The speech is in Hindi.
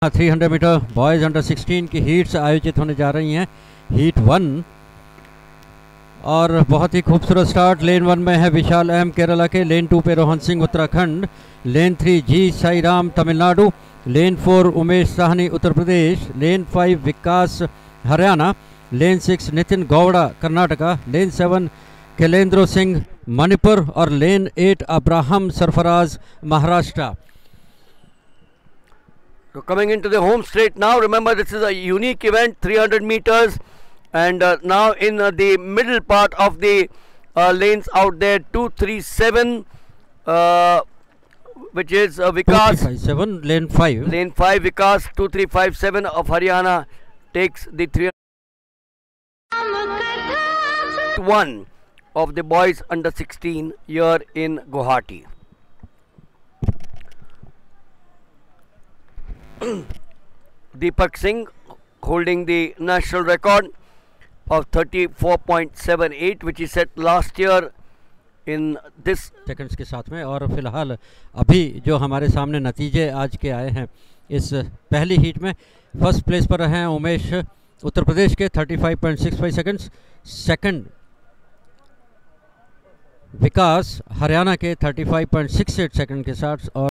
300 मीटर बॉयज़ अंडर 16 की हीट्स आयोजित होने जा रही हैं। हीट 1 और बहुत ही खूबसूरत स्टार्ट। लेन 1 में है विशाल एम केरला के, लेन 2 पे रोहन सिंह उत्तराखंड, लेन 3 जी साई राम तमिलनाडु, लेन 4 उमेश साहनी उत्तर प्रदेश, लेन 5 विकास हरियाणा, लेन 6 नितिन गौड़ा कर्नाटका, लेन 7 कैलेंद्रो सिंह मणिपुर और lane 8 Abraham Sarfaraz Maharashtra. So coming into the home straight now, remember this is a unique event, 300 meters, and now in the middle part of the lanes out there, 237, which is Vikas. 237, lane 5. Lane 5, Vikas 2357 of Haryana takes the 301 of the boys under 16 here in Guwahati. Deepak Singh holding the national record of 34.78 which he set last year in this seconds के साथ में। और फिलहाल अभी जो हमारे सामने नतीजे आज के आए हैं, इस पहली हीट में फर्स्ट प्लेस पर रहे हैं उमेश उत्तर प्रदेश के 35.65 सेकंड्स, सेकंड विकास हरियाणा के 35.68 सेकंड के साथ, और